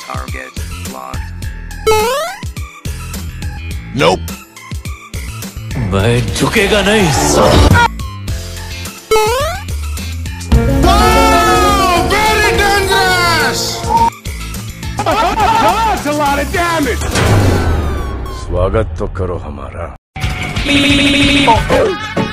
Target locked. Nope. मैं झुकेगा नहीं साला। Oh, very dangerous. That's a lot of damage! स्वागत तो करो हमारा।